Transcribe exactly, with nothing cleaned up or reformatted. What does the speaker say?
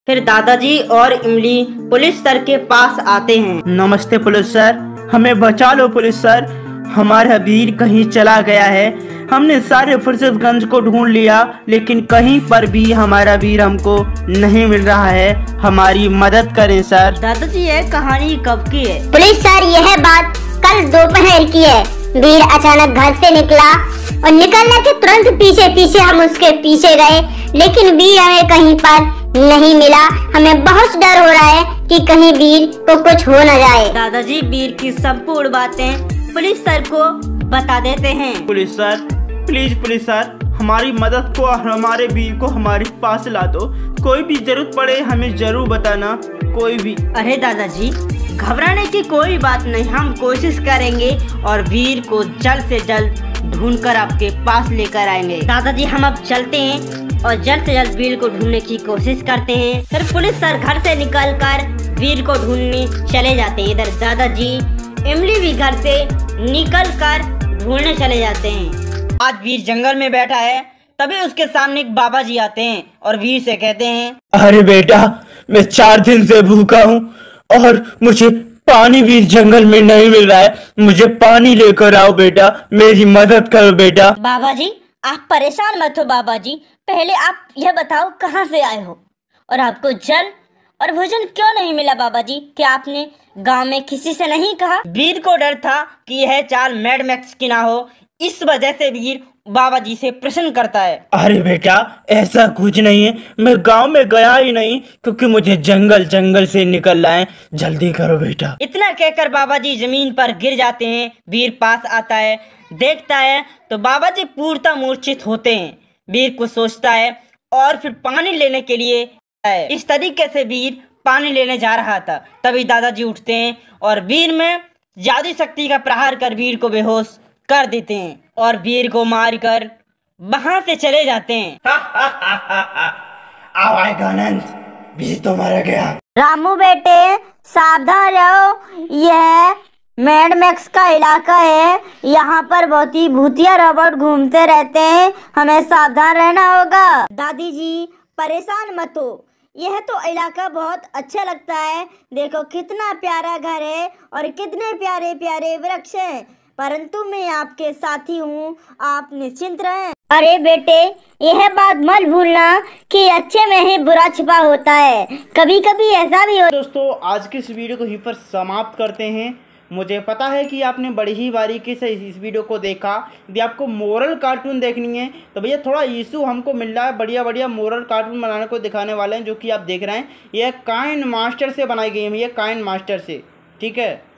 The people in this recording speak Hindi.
फिर दादाजी और इमली पुलिस सर के पास आते हैं। नमस्ते पुलिस सर, हमें बचा लो पुलिस सर, हमारा वीर कहीं चला गया है। हमने सारे फुर्सतगंज को ढूंढ लिया लेकिन कहीं पर भी हमारा वीर हमको नहीं मिल रहा है, हमारी मदद करें सर। दादाजी यह कहानी कब की है? पुलिस सर यह बात कल दोपहर की है। वीर अचानक घर से निकला और निकलने के तुरंत पीछे पीछे हम उसके पीछे गए लेकिन वीर हमें कहीं पर नहीं मिला। हमें बहुत डर हो रहा है कि कहीं वीर को कुछ हो न जाए। दादाजी वीर की संपूर्ण बातें पुलिस सर को बता देते हैं। Police sir please police sir, हमारी मदद को और हमारे वीर को हमारे पास ला दो। कोई भी जरूरत पड़े हमें जरूर बताना, कोई भी। अरे दादाजी घबराने की कोई बात नहीं, हम कोशिश करेंगे और वीर को जल्द से जल्द ढूंढकर आपके पास लेकर आएंगे। दादाजी हम अब चलते हैं और जल्द से जल्द वीर को ढूंढने की कोशिश करते हैं। फिर पुलिस सर घर से निकलकर वीर को ढूंढने चले जाते हैं। इधर दादाजी इमली भी घर से निकलकर ढूंढने चले जाते हैं। आज वीर जंगल में बैठा है, तभी उसके सामने एक बाबा जी आते हैं और वीर से कहते हैं, अरे बेटा मैं चार दिन से भूखा हूँ और मुझे पानी भी जंगल में नहीं मिल रहा है, मुझे पानी लेकर आओ बेटा, मेरी मदद करो बेटा। बाबा जी आप परेशान मत हो बाबा जी, पहले आप यह बताओ कहाँ से आए हो और आपको जल और भोजन क्यों नहीं मिला? बाबा जी क्या आपने गांव में किसी से नहीं कहा? वीर को डर था कि यह चाल मैड मैक्स की ना हो, इस वजह से वीर बाबा जी से प्रश्न करता है। अरे बेटा ऐसा कुछ नहीं है, मैं गांव में गया ही नहीं क्योंकि मुझे जंगल जंगल से निकलना है, जल्दी करो बेटा। इतना कहकर बाबा जी जमीन पर गिर जाते हैं। वीर पास आता है, देखता है तो बाबा जी पूर्णतः मूर्छित होते हैं। वीर को सोचता है और फिर पानी लेने के लिए है। इस तरीके से वीर पानी लेने जा रहा था, तभी दादाजी उठते हैं और वीर में जादुई शक्ति का प्रहार कर वीर को बेहोश कर देते हैं और वीर को मारकर वहां से चले जाते हैं। आवाज आनंद, वीर तो मारा गया। रामू बेटे सावधान रहो, यह मैड मैक्स का इलाका है, यहाँ पर बहुत ही भूतिया रोबोट घूमते रहते हैं, हमें सावधान रहना होगा। दादी जी परेशान मत हो, यह तो इलाका बहुत अच्छा लगता है, देखो कितना प्यारा घर है और कितने प्यारे प्यारे वृक्ष हैं, परंतु मैं आपके साथी हूँ, आप निश्चिंत रहें। अरे बेटे यह बात मत भूलना कि अच्छे में ही बुरा छिपा होता है, कभी कभी ऐसा भी हो। दोस्तों आज की इस वीडियो को यहीं पर समाप्त करते हैं। मुझे पता है कि आपने बड़ी ही बारीकी से इस वीडियो को देखा। यदि आपको मोरल कार्टून देखनी है तो भैया थोड़ा इशू हमको मिल रहा है, बढ़िया बढ़िया मोरल कार्टून बनाने को दिखाने वाले हैं, जो कि आप देख रहे हैं। यह काइन मास्टर से बनाई गई है, भैया काइन मास्टर से, ठीक है।